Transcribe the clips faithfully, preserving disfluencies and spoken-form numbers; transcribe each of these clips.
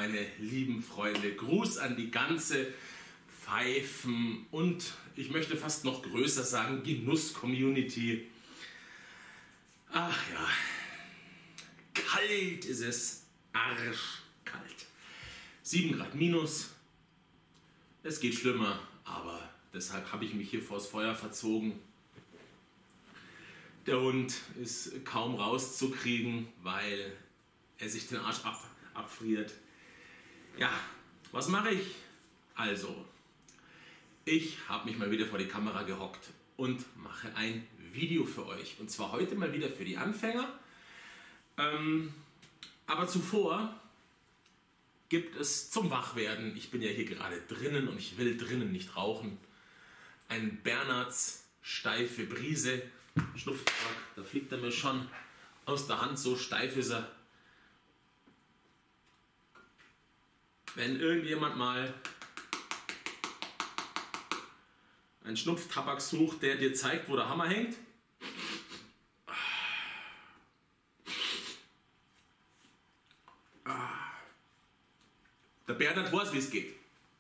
meine lieben Freunde. Gruß an die ganze Pfeifen und ich möchte fast noch größer sagen, Genuss-Community. Ach ja, kalt ist es, arschkalt. sieben Grad minus, es geht schlimmer, aber deshalb habe ich mich hier vors Feuer verzogen. Der Hund ist kaum rauszukriegen, weil er sich den Arsch ab, abfriert. Ja, was mache ich? Also, ich habe mich mal wieder vor die Kamera gehockt und mache ein Video für euch. Und zwar heute mal wieder für die Anfänger. Ähm, aber zuvor gibt es zum Wachwerden, ich bin ja hier gerade drinnen und ich will drinnen nicht rauchen, ein Bernards steife Brise. Schnupftabak, da fliegt er mir schon aus der Hand, so steif ist er. Wenn irgendjemand mal einen Schnupftabak sucht, der dir zeigt, wo der Hammer hängt, der Bernhard weiß, wie es geht.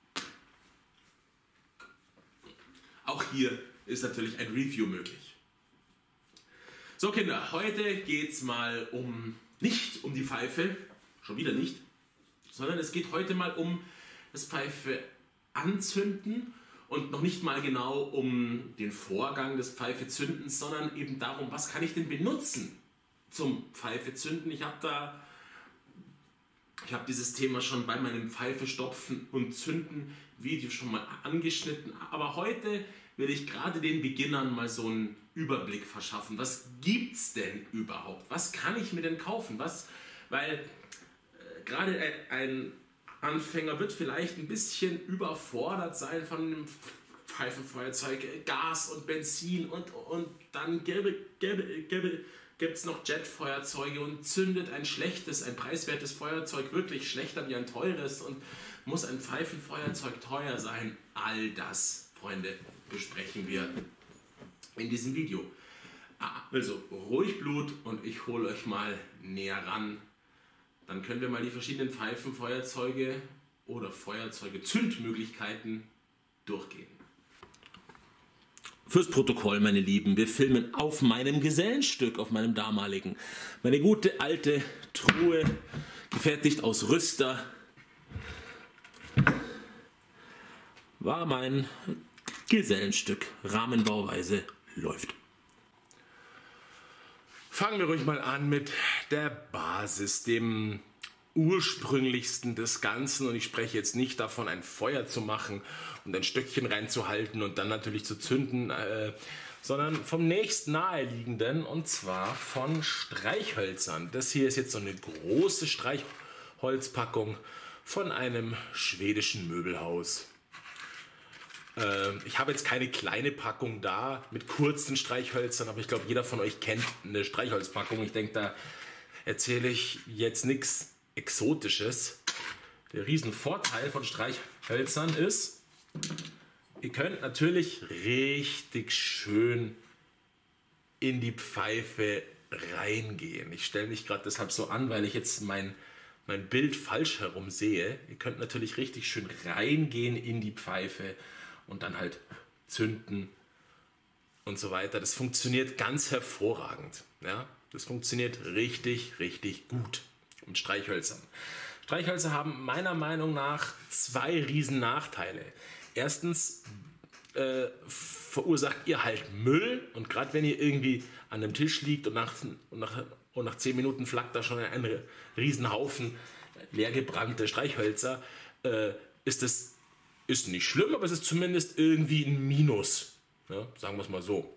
Auch hier ist natürlich ein Review möglich. So Kinder, heute geht es mal um, nicht um die Pfeife, schon wieder nicht, sondern es geht heute mal um das Pfeife anzünden und noch nicht mal genau um den Vorgang des Pfeifezündens, sondern eben darum, was kann ich denn benutzen zum Pfeifezünden. Ich habe da, ich habe dieses Thema schon bei meinem Pfeifestopfen und Zünden Video schon mal angeschnitten, aber heute will ich gerade den Beginnern mal so einen Überblick verschaffen. Was gibt's denn überhaupt? Was kann ich mir denn kaufen? Was, weil äh, gerade ein Anfänger wird vielleicht ein bisschen überfordert sein von einem Pfeifenfeuerzeug, Gas und Benzin und, und dann gibt es noch Jetfeuerzeuge und zündet ein schlechtes, ein preiswertes Feuerzeug wirklich schlechter wie ein teures und muss ein Pfeifenfeuerzeug teuer sein? All das, Freunde, besprechen wir in diesem Video. Also ruhig Blut und ich hole euch mal näher ran. Dann können wir mal die verschiedenen Pfeifenfeuerzeuge oder Feuerzeuge, Zündmöglichkeiten durchgehen. Fürs Protokoll, meine Lieben, wir filmen auf meinem Gesellenstück, auf meinem damaligen. Meine gute alte Truhe, gefertigt aus Rüster, war mein Gesellenstück. Rahmenbauweise läuft. Fangen wir ruhig mal an mit der Basis, dem ursprünglichsten des Ganzen. Und ich spreche jetzt nicht davon, ein Feuer zu machen und ein Stöckchen reinzuhalten und dann natürlich zu zünden, äh, sondern vom nächst naheliegenden, und zwar von Streichhölzern. Das hier ist jetzt so eine große Streichholzpackung von einem schwedischen Möbelhaus. Ich habe jetzt keine kleine Packung da mit kurzen Streichhölzern, aber ich glaube, jeder von euch kennt eine Streichholzpackung. Ich denke, da erzähle ich jetzt nichts Exotisches. Der Riesenvorteil von Streichhölzern ist, ihr könnt natürlich richtig schön in die Pfeife reingehen. Ich stelle mich gerade deshalb so an, weil ich jetzt mein, mein Bild falsch herum sehe. Ihr könnt natürlich richtig schön reingehen in die Pfeife und dann halt zünden und so weiter. Das funktioniert ganz hervorragend. Ja? Das funktioniert richtig, richtig gut mit Streichhölzern. Streichhölzer haben meiner Meinung nach zwei riesen Nachteile. Erstens äh, verursacht ihr halt Müll und gerade wenn ihr irgendwie an einem Tisch liegt und nach, und nach, und nach zehn Minuten flackt da schon ein riesen Haufen leergebrannte Streichhölzer, äh, ist das Ist nicht schlimm, aber es ist zumindest irgendwie ein Minus. Ja, sagen wir es mal so.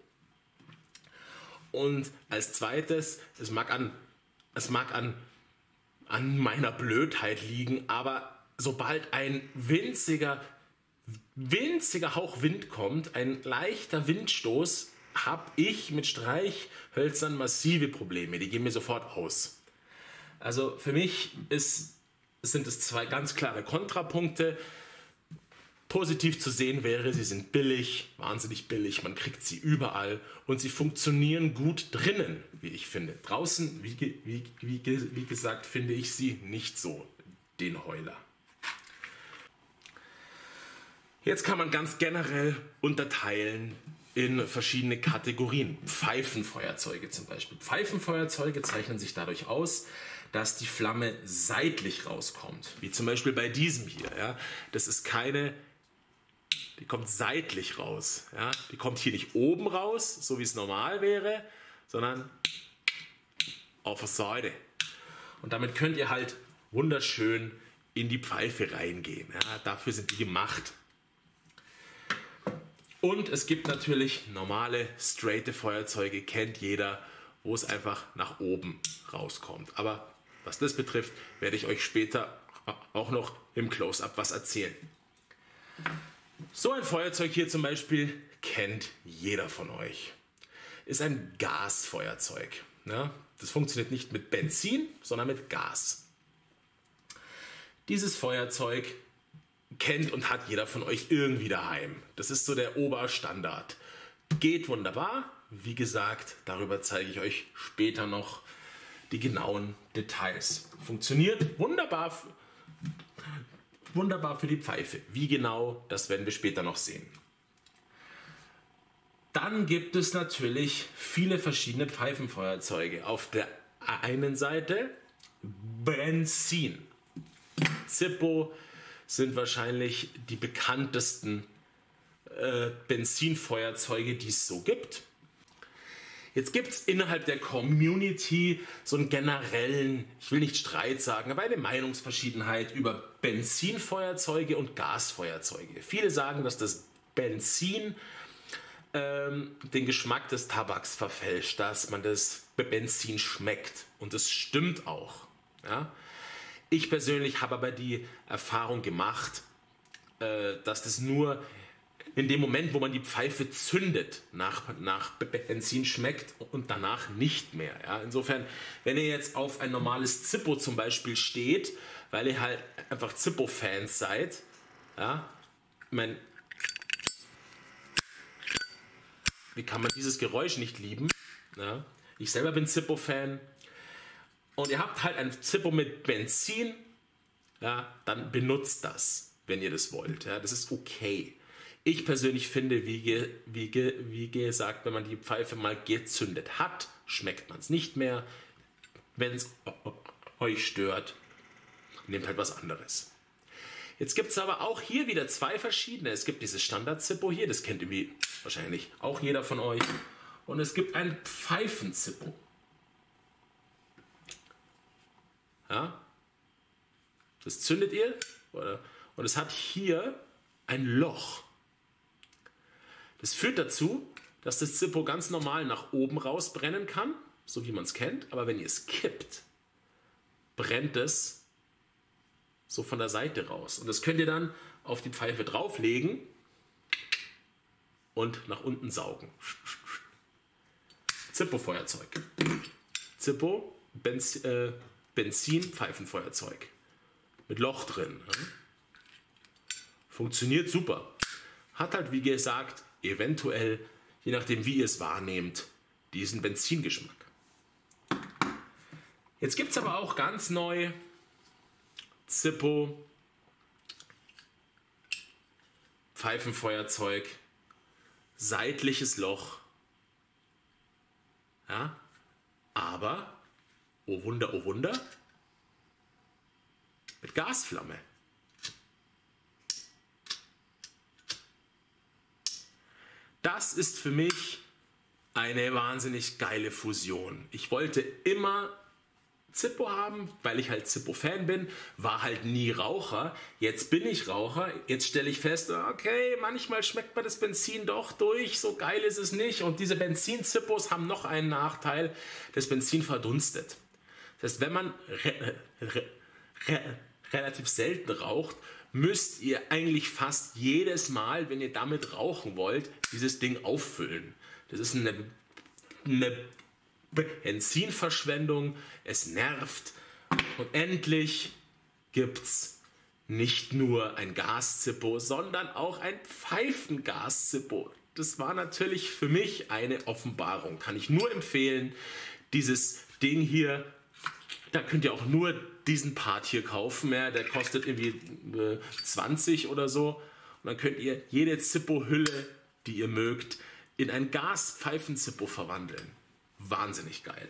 Und als zweites, es mag an, es mag an, an meiner Blödheit liegen, aber sobald ein winziger, winziger Hauch Wind kommt, ein leichter Windstoß, habe ich mit Streichhölzern massive Probleme. Die gehen mir sofort aus. Also für mich ist, sind es zwei ganz klare Kontrapunkte. Positiv zu sehen wäre, sie sind billig, wahnsinnig billig, man kriegt sie überall und sie funktionieren gut drinnen, wie ich finde. Draußen, wie, wie, wie, wie gesagt, finde ich sie nicht so. den Heuler. Jetzt kann man ganz generell unterteilen in verschiedene Kategorien. Pfeifenfeuerzeuge zum Beispiel. Pfeifenfeuerzeuge zeichnen sich dadurch aus, dass die Flamme seitlich rauskommt. Wie zum Beispiel bei diesem hier. Ja. Das ist keine, die kommt seitlich raus. Ja. Die kommt hier nicht oben raus, so wie es normal wäre, sondern auf der Seite. Und damit könnt ihr halt wunderschön in die Pfeife reingehen. Ja. Dafür sind die gemacht. Und es gibt natürlich normale, straighte Feuerzeuge, kennt jeder, wo es einfach nach oben rauskommt. Aber was das betrifft, werde ich euch später auch noch im Close-Up was erzählen. So ein Feuerzeug hier zum Beispiel kennt jeder von euch. Ist ein Gasfeuerzeug. Ja, das funktioniert nicht mit Benzin, sondern mit Gas. Dieses Feuerzeug kennt und hat jeder von euch irgendwie daheim. Das ist so der Oberstandard. Geht wunderbar. Wie gesagt, darüber zeige ich euch später noch die genauen Details. Funktioniert wunderbar, wunderbar für die Pfeife. Wie genau, das werden wir später noch sehen. Dann gibt es natürlich viele verschiedene Pfeifenfeuerzeuge. Auf der einen Seite Benzin. Zippo sind wahrscheinlich die bekanntesten äh, Benzinfeuerzeuge, die es so gibt. Jetzt gibt es innerhalb der Community so einen generellen, ich will nicht Streit sagen, aber eine Meinungsverschiedenheit über Benzinfeuerzeuge und Gasfeuerzeuge. Viele sagen, dass das Benzin ähm, den Geschmack des Tabaks verfälscht, dass man das Benzin schmeckt. Und das stimmt auch. Ja? Ich persönlich habe aber die Erfahrung gemacht, äh, dass das nur in dem Moment, wo man die Pfeife zündet, nach, nach Benzin schmeckt und danach nicht mehr. Ja? Insofern, wenn ihr jetzt auf ein normales Zippo zum Beispiel steht, weil ihr halt einfach Zippo-Fans seid, ja, ich meine, wie kann man dieses Geräusch nicht lieben? Ja? Ich selber bin Zippo-Fan. Und ihr habt halt ein Zippo mit Benzin, ja, dann benutzt das, wenn ihr das wollt. Ja, das ist okay. Ich persönlich finde, wie, ge, wie, ge, wie gesagt, wenn man die Pfeife mal gezündet hat, schmeckt man es nicht mehr. Wenn es euch stört, nehmt halt was anderes. Jetzt gibt es aber auch hier wieder zwei verschiedene. Es gibt dieses Standard-Zippo hier, das kennt irgendwie wahrscheinlich auch jeder von euch. Und es gibt ein Pfeifenzippo. Ja, das zündet ihr oder, und es hat hier ein Loch. Das führt dazu, dass das Zippo ganz normal nach oben raus brennen kann, so wie man es kennt, aber wenn ihr es kippt, brennt es so von der Seite raus. Und das könnt ihr dann auf die Pfeife drauflegen und nach unten saugen. Zippo-Feuerzeug. Zippo, Benz, äh, Benzin-Pfeifenfeuerzeug. Mit Loch drin. Funktioniert super. Hat halt, wie gesagt, eventuell, je nachdem wie ihr es wahrnehmt, diesen Benzingeschmack. Jetzt gibt es aber auch ganz neu Zippo, Pfeifenfeuerzeug, seitliches Loch. Ja, aber oh Wunder, oh Wunder, mit Gasflamme. Das ist für mich eine wahnsinnig geile Fusion. Ich wollte immer Zippo haben, weil ich halt Zippo-Fan bin, war halt nie Raucher. Jetzt bin ich Raucher, jetzt stelle ich fest, okay, manchmal schmeckt man das Benzin doch durch, so geil ist es nicht. Und diese Benzin-Zippos haben noch einen Nachteil, das Benzin verdunstet. Das heißt, wenn man re re re relativ selten raucht, müsst ihr eigentlich fast jedes Mal, wenn ihr damit rauchen wollt, dieses Ding auffüllen. Das ist eine, eine Benzinverschwendung, es nervt. Und endlich gibt es nicht nur ein Gas-Zippo, sondern auch ein Pfeifengas-Zippo. Das war natürlich für mich eine Offenbarung. Kann ich nur empfehlen, dieses Ding hier, da könnt ihr auch nur diesen Part hier kaufen. Ja, der kostet irgendwie äh, zwanzig oder so. Und dann könnt ihr jede Zippo-Hülle, die ihr mögt, in ein Gaspfeifen-Zippo verwandeln. Wahnsinnig geil.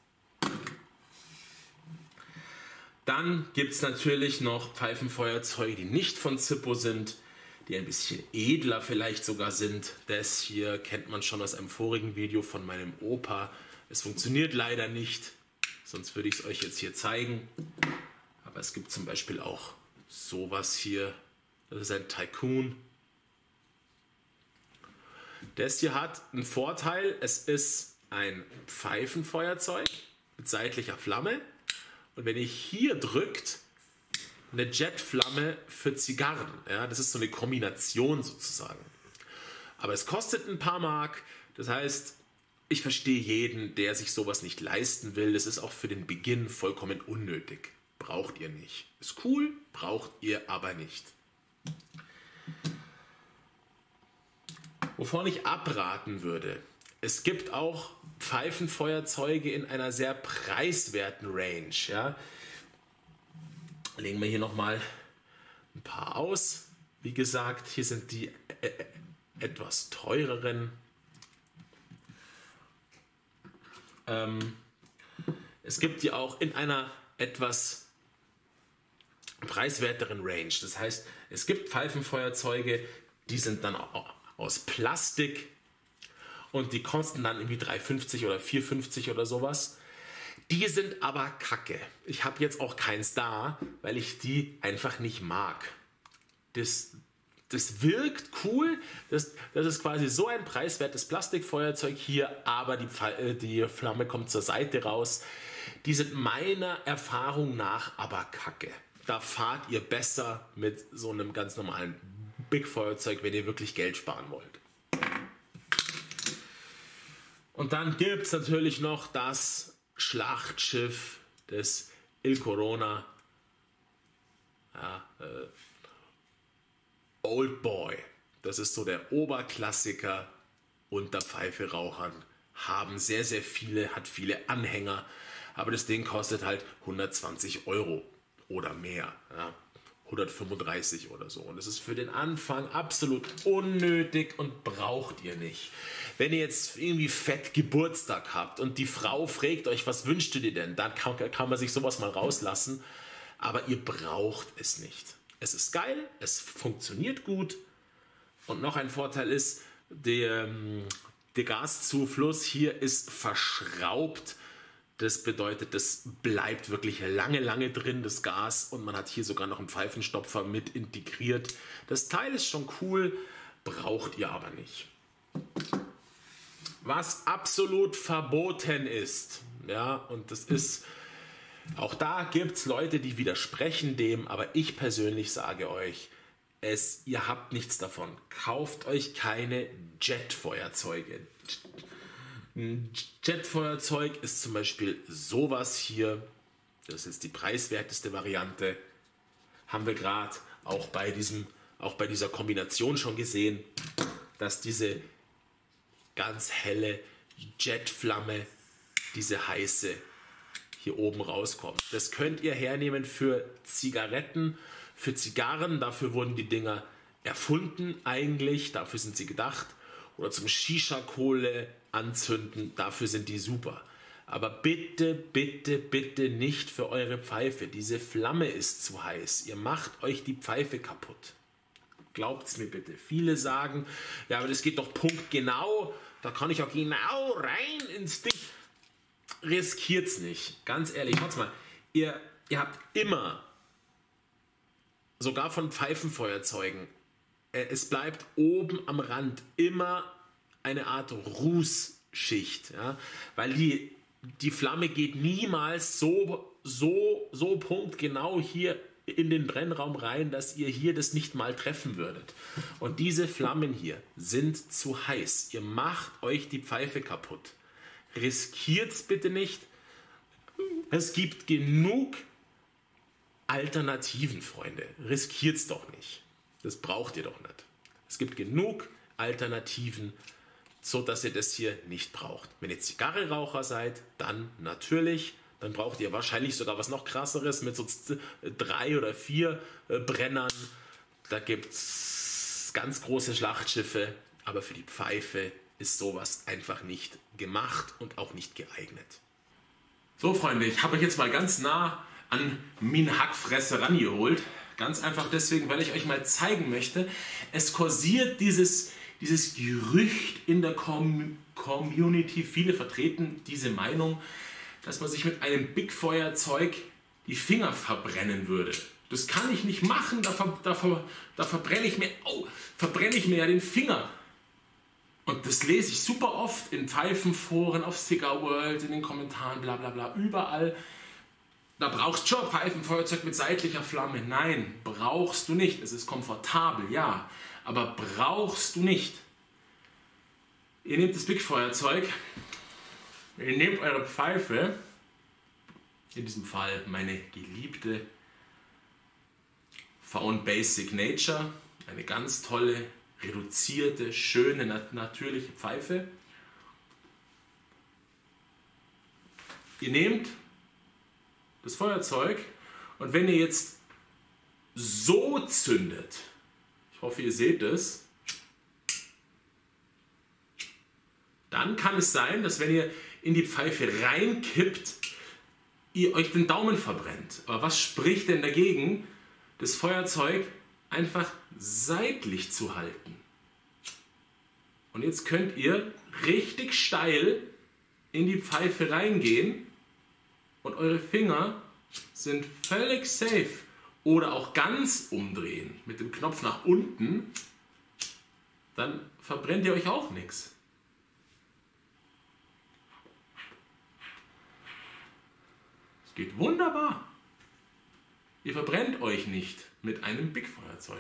Dann gibt es natürlich noch Pfeifenfeuerzeuge, die nicht von Zippo sind, die ein bisschen edler vielleicht sogar sind. Das hier kennt man schon aus einem vorigen Video von meinem Opa. Es funktioniert leider nicht, sonst würde ich es euch jetzt hier zeigen. Aber es gibt zum Beispiel auch sowas hier. Das ist ein Tycoon. Das hier hat einen Vorteil. Es ist ein Pfeifenfeuerzeug mit seitlicher Flamme. Und wenn ihr hier drückt, eine Jetflamme für Zigarren. Ja, das ist so eine Kombination sozusagen. Aber es kostet ein paar Mark. Das heißt, ich verstehe jeden, der sich sowas nicht leisten will. Das ist auch für den Beginn vollkommen unnötig. Braucht ihr nicht. Ist cool, braucht ihr aber nicht. Wovon ich abraten würde. Es gibt auch Pfeifenfeuerzeuge in einer sehr preiswerten Range. Ja. Legen wir hier nochmal ein paar aus. Wie gesagt, hier sind die äh, etwas teureren. Ähm, es gibt die auch in einer etwas preiswerteren Range. Das heißt, es gibt Pfeifenfeuerzeuge, die sind dann aus Plastik. Und die kosten dann irgendwie drei fünfzig oder vier fünfzig oder sowas. Die sind aber kacke. Ich habe jetzt auch keins da, weil ich die einfach nicht mag. Das, das wirkt cool. Das, das ist quasi so ein preiswertes Plastikfeuerzeug hier, aber die, die Flamme kommt zur Seite raus. Die sind meiner Erfahrung nach aber kacke. Da fahrt ihr besser mit so einem ganz normalen Big-Feuerzeug, wenn ihr wirklich Geld sparen wollt. Und dann gibt es natürlich noch das Schlachtschiff des Il Corona. Ja, äh, Old Boy. Das ist so der Oberklassiker unter Pfeiferauchern. Haben sehr, sehr viele, hat viele Anhänger. Aber das Ding kostet halt hundertzwanzig Euro oder mehr. Ja, hundertfünfunddreißig oder so. Und das ist für den Anfang absolut unnötig und braucht ihr nicht. Wenn ihr jetzt irgendwie fett Geburtstag habt und die Frau fragt euch, was wünschst du dir denn? Dann kann, kann man sich sowas mal rauslassen. Aber ihr braucht es nicht. Es ist geil, es funktioniert gut. Und noch ein Vorteil ist, der, der Gaszufluss hier ist verschraubt. Das bedeutet, das bleibt wirklich lange, lange drin, das Gas. Und man hat hier sogar noch einen Pfeifenstopfer mit integriert. Das Teil ist schon cool, braucht ihr aber nicht. Was absolut verboten ist, ja, und das ist, auch da gibt es Leute, die widersprechen dem, aber ich persönlich sage euch, es, ihr habt nichts davon. Kauft euch keine Jetfeuerzeuge. Ein Jetfeuerzeug ist zum Beispiel sowas hier, das ist die preiswerteste Variante, haben wir gerade auch bei diesem, auch bei dieser Kombination schon gesehen, dass diese ganz helle Jetflamme, diese heiße, hier oben rauskommt. Das könnt ihr hernehmen für Zigaretten, für Zigarren, dafür wurden die Dinger erfunden eigentlich, dafür sind sie gedacht. Oder zum Shisha-Kohle anzünden, dafür sind die super. Aber bitte, bitte, bitte nicht für eure Pfeife. Diese Flamme ist zu heiß. Ihr macht euch die Pfeife kaputt. Glaubt's mir bitte. Viele sagen, ja, aber das geht doch punktgenau. Da kann ich auch genau rein ins Ding. Riskiert's nicht. Ganz ehrlich, schaut mal. Ihr, ihr habt immer, sogar von Pfeifenfeuerzeugen, es bleibt oben am Rand immer eine Art Rußschicht. Ja? Weil die, die Flamme geht niemals so, so, so punktgenau hier in den Brennraum rein, dass ihr hier das nicht mal treffen würdet. Und diese Flammen hier sind zu heiß. Ihr macht euch die Pfeife kaputt. Riskiert's bitte nicht. Es gibt genug Alternativen, Freunde. Riskiert's doch nicht. Das braucht ihr doch nicht. Es gibt genug Alternativen, so dass ihr das hier nicht braucht. Wenn ihr Zigarrenraucher seid, dann natürlich Dann braucht ihr wahrscheinlich sogar was noch krasseres mit so drei oder vier äh, Brennern. Da gibt es ganz große Schlachtschiffe, aber für die Pfeife ist sowas einfach nicht gemacht und auch nicht geeignet. So Freunde, ich habe euch jetzt mal ganz nah an meine Hackfresse rangeholt. Ganz einfach deswegen, weil ich euch mal zeigen möchte, es kursiert dieses, dieses Gerücht in der Com Community, viele vertreten diese Meinung, dass man sich mit einem Big-Feuerzeug die Finger verbrennen würde. Das kann ich nicht machen, da, ver da, ver da verbrenne ich, mir, oh, verbrenne ich mir ja den Finger. Und das lese ich super oft in Pfeifenforen, auf Cigar World, in den Kommentaren, bla bla bla, überall. Da brauchst du schon Pfeifenfeuerzeug mit seitlicher Flamme. Nein, brauchst du nicht. Es ist komfortabel, ja, aber brauchst du nicht. Ihr nehmt das Big-Feuerzeug, ihr nehmt eure Pfeife, in diesem Fall meine geliebte Found Basic Nature, eine ganz tolle, reduzierte, schöne, nat natürliche Pfeife. Ihr nehmt das Feuerzeug und wenn ihr jetzt so zündet, ich hoffe ihr seht es, dann kann es sein, dass wenn ihr in die Pfeife reinkippt, ihr euch den Daumen verbrennt. Aber was spricht denn dagegen, das Feuerzeug einfach seitlich zu halten? Und jetzt könnt ihr richtig steil in die Pfeife reingehen und eure Finger sind völlig safe. Oder auch ganz umdrehen mit dem Knopf nach unten, dann verbrennt ihr euch auch nichts. Es geht wunderbar. Ihr verbrennt euch nicht mit einem Big-Feuerzeug.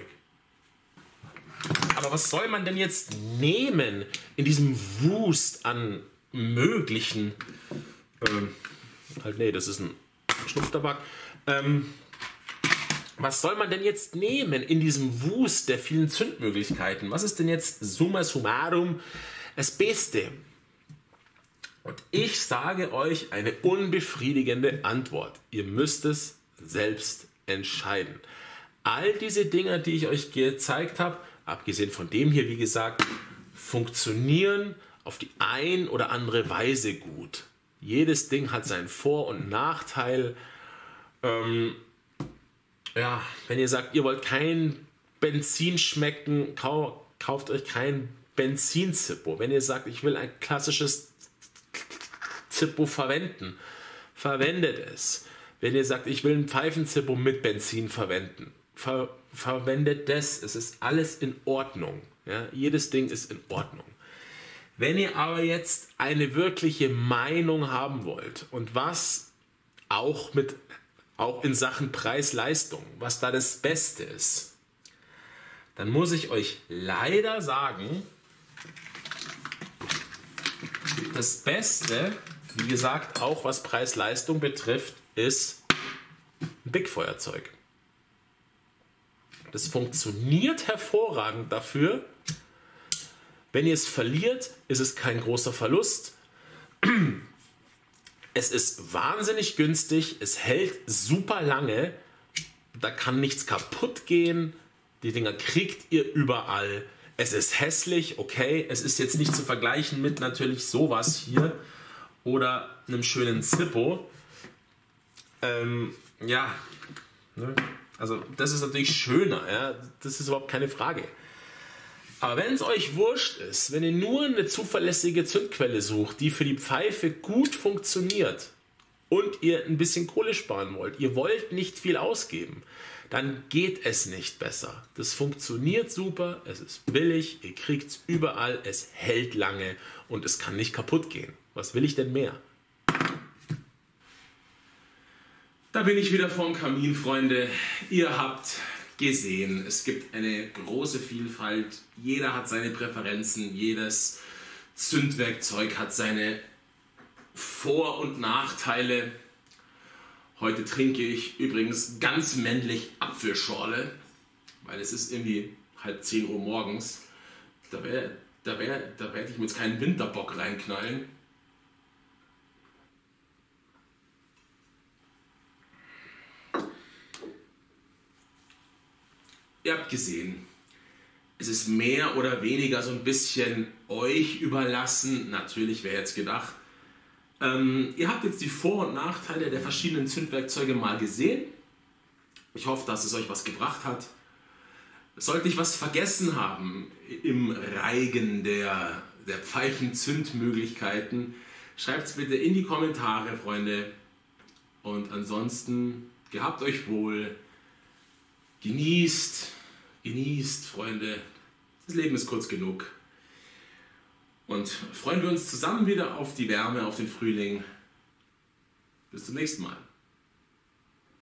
Aber was soll man denn jetzt nehmen in diesem Wust an möglichen... Ähm, halt, nee, das ist ein Schnupftabak. Ähm, was soll man denn jetzt nehmen in diesem Wust der vielen Zündmöglichkeiten? Was ist denn jetzt summa summarum das Beste? Und ich sage euch eine unbefriedigende Antwort. Ihr müsst es selbst entscheiden. All diese Dinge, die ich euch gezeigt habe, abgesehen von dem hier, wie gesagt, funktionieren auf die ein oder andere Weise gut. Jedes Ding hat seinen Vor- und Nachteil. Ähm, ja, wenn ihr sagt, ihr wollt kein Benzin schmecken, kau kauft euch kein Benzin-Zippo. Wenn ihr sagt, ich will ein klassisches Zippo verwenden, verwendet es. Wenn ihr sagt, ich will ein Pfeifenzippo mit Benzin verwenden, ver verwendet das. Es ist alles in Ordnung. Ja? Jedes Ding ist in Ordnung. Wenn ihr aber jetzt eine wirkliche Meinung haben wollt und was auch, mit, auch in Sachen Preis-Leistung, was da das Beste ist, dann muss ich euch leider sagen, das Beste, wie gesagt, auch was Preis-Leistung betrifft, ist ein Big-Feuerzeug. Das funktioniert hervorragend dafür. Wenn ihr es verliert, ist es kein großer Verlust. Es ist wahnsinnig günstig, es hält super lange, da kann nichts kaputt gehen, die Dinger kriegt ihr überall. Es ist hässlich, okay, es ist jetzt nicht zu vergleichen mit natürlich sowas hier oder einem schönen Zippo. Ähm, ja, ne? Also das ist natürlich schöner, ja? Das ist überhaupt keine Frage. Aber wenn es euch wurscht ist, wenn ihr nur eine zuverlässige Zündquelle sucht, die für die Pfeife gut funktioniert und ihr ein bisschen Kohle sparen wollt, ihr wollt nicht viel ausgeben, dann geht es nicht besser. Das funktioniert super, es ist billig, ihr kriegt es überall, es hält lange und es kann nicht kaputt gehen. Was will ich denn mehr? Da bin ich wieder vorm Kamin, Freunde. Ihr habt gesehen, es gibt eine große Vielfalt. Jeder hat seine Präferenzen, jedes Zündwerkzeug hat seine Vor- und Nachteile. Heute trinke ich übrigens ganz männlich Apfelschorle, weil es ist irgendwie halb zehn Uhr morgens. Da, wär, da, wär, da werde ich mir jetzt keinen Winterbock reinknallen. ihr habt gesehen, es ist mehr oder weniger so ein bisschen euch überlassen. Natürlich, wer jetzt gedacht. Ähm, ihr habt jetzt die Vor- und Nachteile der verschiedenen Zündwerkzeuge mal gesehen. Ich hoffe, dass es euch was gebracht hat. Sollte ich was vergessen haben im Reigen der, der Pfeifenzündmöglichkeiten, schreibt es bitte in die Kommentare, Freunde. Und ansonsten, gehabt euch wohl, genießt, genießt, Freunde. Das Leben ist kurz genug. Und freuen wir uns zusammen wieder auf die Wärme, auf den Frühling. Bis zum nächsten Mal.